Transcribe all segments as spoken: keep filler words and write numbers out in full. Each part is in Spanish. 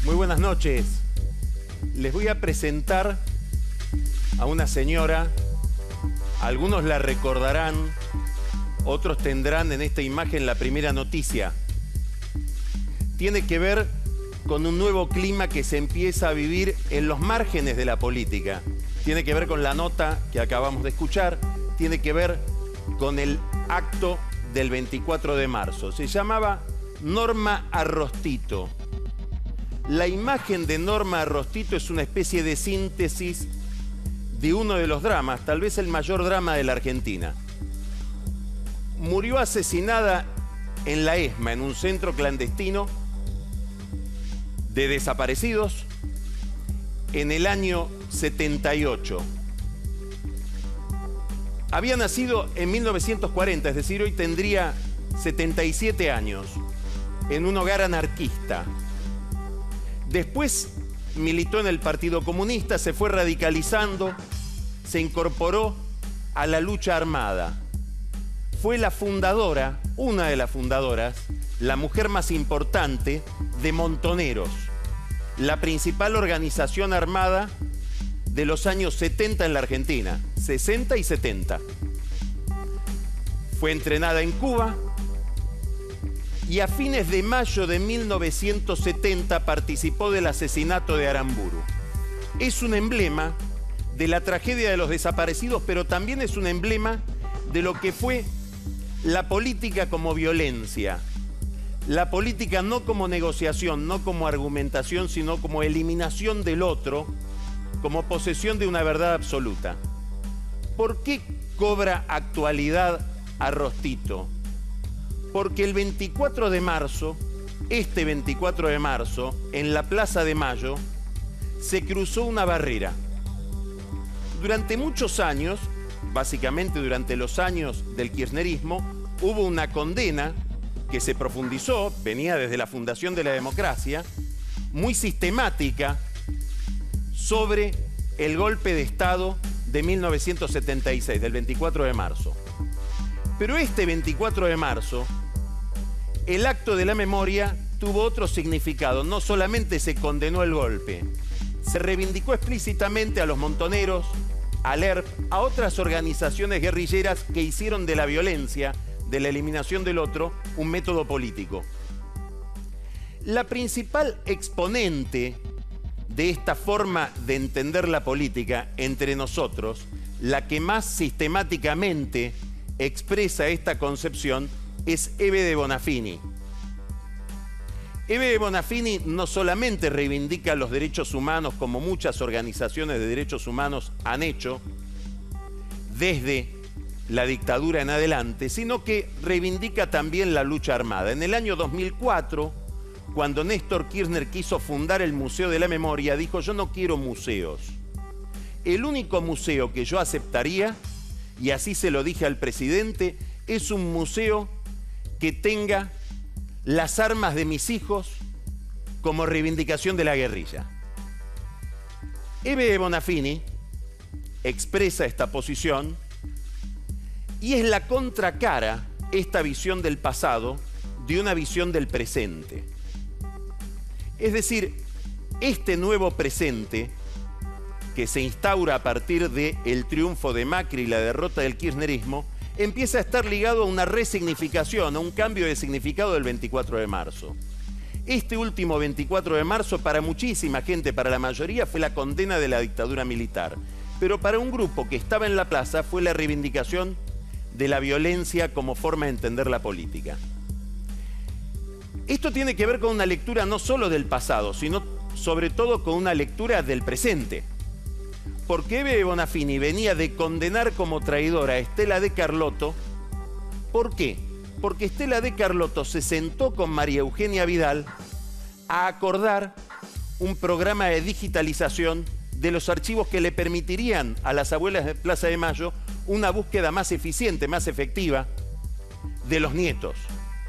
Muy buenas noches. Les voy a presentar a una señora. Algunos la recordarán, otros tendrán en esta imagen la primera noticia. Tiene que ver con un nuevo clima que se empieza a vivir en los márgenes de la política. Tiene que ver con la nota que acabamos de escuchar, tiene que ver con el acto del veinticuatro de marzo. Se llamaba Norma Arrostito. La imagen de Norma Arrostito es una especie de síntesis de uno de los dramas, tal vez el mayor drama de la Argentina. Murió asesinada en la ESMA, en un centro clandestino de desaparecidos, en el año setenta y ocho. Había nacido en mil novecientos cuarenta, es decir, hoy tendría setenta y siete años, en un hogar anarquista. Después militó en el Partido Comunista, se fue radicalizando, se incorporó a la lucha armada. Fue la fundadora, una de las fundadoras, la mujer más importante de Montoneros, la principal organización armada de los años setenta en la Argentina, sesenta y setenta. Fue entrenada en Cuba y a fines de mayo de mil novecientos setenta participó del asesinato de Aramburu. Es un emblema de la tragedia de los desaparecidos, pero también es un emblema de lo que fue la política como violencia. La política no como negociación, no como argumentación, sino como eliminación del otro, como posesión de una verdad absoluta. ¿Por qué cobra actualidad Arrostito? Porque el veinticuatro de marzo, este veinticuatro de marzo, en la Plaza de Mayo, se cruzó una barrera. Durante muchos años, básicamente durante los años del kirchnerismo, hubo una condena que se profundizó, venía desde la fundación de la democracia, muy sistemática, sobre el golpe de Estado de mil novecientos setenta y seis, del veinticuatro de marzo. Pero este veinticuatro de marzo, el acto de la memoria tuvo otro significado. No solamente se condenó el golpe, se reivindicó explícitamente a los montoneros, al E R P, a otras organizaciones guerrilleras que hicieron de la violencia, de la eliminación del otro, un método político. La principal exponente de esta forma de entender la política entre nosotros, la que más sistemáticamente expresa esta concepción, es Hebe de Bonafini. Hebe de Bonafini no solamente reivindica los derechos humanos, como muchas organizaciones de derechos humanos han hecho desde la dictadura en adelante, sino que reivindica también la lucha armada. En el año dos mil cuatro, cuando Néstor Kirchner quiso fundar el Museo de la Memoria, dijo: yo no quiero museos. El único museo que yo aceptaría, y así se lo dije al presidente, es un museo que tenga las armas de mis hijos como reivindicación de la guerrilla. Hebe de Bonafini expresa esta posición y es la contracara, esta visión del pasado, de una visión del presente. Es decir, este nuevo presente que se instaura a partir del triunfo de Macri y la derrota del kirchnerismo, empieza a estar ligado a una resignificación, a un cambio de significado del veinticuatro de marzo. Este último veinticuatro de marzo, para muchísima gente, para la mayoría, fue la condena de la dictadura militar. Pero para un grupo que estaba en la plaza fue la reivindicación de la violencia como forma de entender la política. Esto tiene que ver con una lectura no solo del pasado, sino sobre todo con una lectura del presente. Porque Hebe de Bonafini venía de condenar como traidora a Estela de Carlotto. ¿Por qué? Porque Estela de Carlotto se sentó con María Eugenia Vidal a acordar un programa de digitalización de los archivos que le permitirían a las abuelas de Plaza de Mayo una búsqueda más eficiente, más efectiva de los nietos.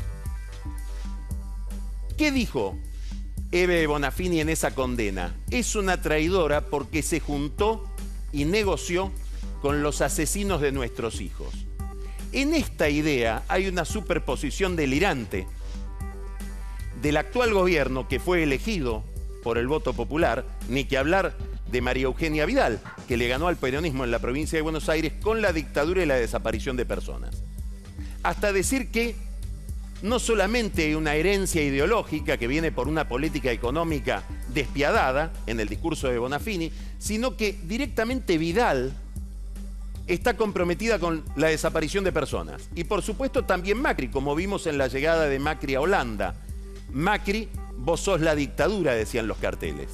¿Qué dijo Hebe de Bonafini en esa condena? Es una traidora porque se juntó y negoció con los asesinos de nuestros hijos. En esta idea hay una superposición delirante del actual gobierno que fue elegido por el voto popular, ni que hablar de María Eugenia Vidal, que le ganó al peronismo en la provincia de Buenos Aires con la dictadura y la desaparición de personas. Hasta decir que no solamente hay una herencia ideológica que viene por una política económica despiadada en el discurso de Bonafini, sino que directamente Vidal está comprometida con la desaparición de personas. Y por supuesto también Macri, como vimos en la llegada de Macri a Holanda. Macri, vos sos la dictadura, decían los carteles.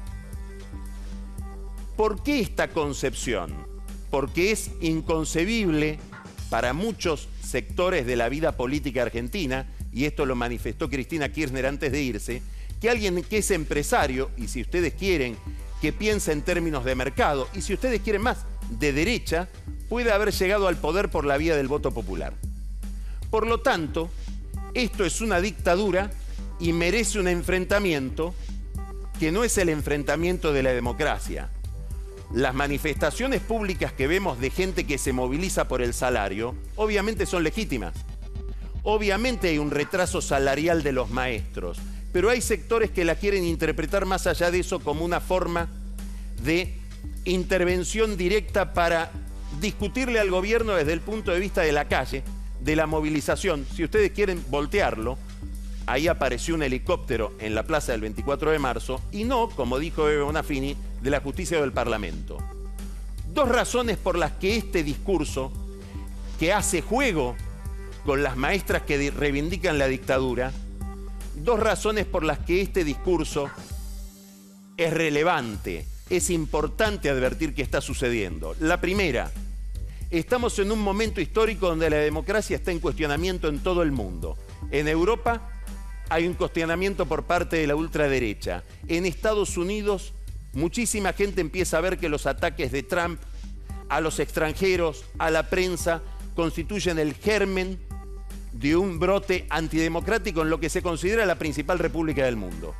¿Por qué esta concepción? Porque es inconcebible para muchos sectores de la vida política argentina, y esto lo manifestó Cristina Kirchner antes de irse, que alguien que es empresario, y si ustedes quieren, que piensa en términos de mercado, y si ustedes quieren más, de derecha, puede haber llegado al poder por la vía del voto popular. Por lo tanto, esto es una dictadura y merece un enfrentamiento que no es el enfrentamiento de la democracia. Las manifestaciones públicas que vemos de gente que se moviliza por el salario, obviamente son legítimas. Obviamente hay un retraso salarial de los maestros, pero hay sectores que la quieren interpretar más allá de eso como una forma de intervención directa para discutirle al gobierno desde el punto de vista de la calle, de la movilización. Si ustedes quieren voltearlo, ahí apareció un helicóptero en la plaza del veinticuatro de marzo y no, como dijo Bebe Bonafini, de la justicia o del Parlamento. Dos razones por las que este discurso, que hace juego con las maestras que reivindican la dictadura, dos razones por las que este discurso es relevante, es importante advertir qué está sucediendo. La primera, estamos en un momento histórico donde la democracia está en cuestionamiento en todo el mundo. En Europa hay un cuestionamiento por parte de la ultraderecha. En Estados Unidos, muchísima gente empieza a ver que los ataques de Trump a los extranjeros, a la prensa, constituyen el germen de un brote antidemocrático en lo que se considera la principal república del mundo.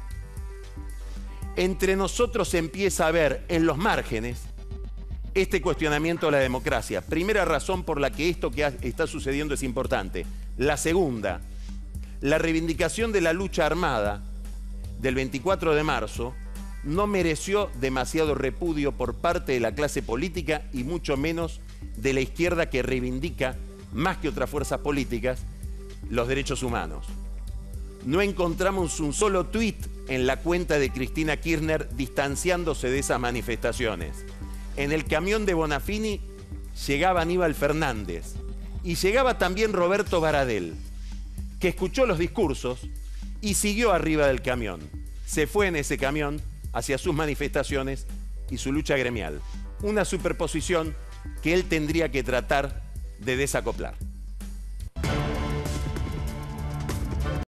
Entre nosotros se empieza a ver en los márgenes este cuestionamiento de la democracia. Primera razón por la que esto que está sucediendo es importante. La segunda, la reivindicación de la lucha armada del veinticuatro de marzo no mereció demasiado repudio por parte de la clase política y mucho menos de la izquierda que reivindica, más que otras fuerzas políticas, los derechos humanos. No encontramos un solo tuit en la cuenta de Cristina Kirchner distanciándose de esas manifestaciones. En el camión de Bonafini llegaba Aníbal Fernández y llegaba también Roberto Baradel, que escuchó los discursos y siguió arriba del camión. Se fue en ese camión hacia sus manifestaciones y su lucha gremial. Una superposición que él tendría que tratar de desacoplar.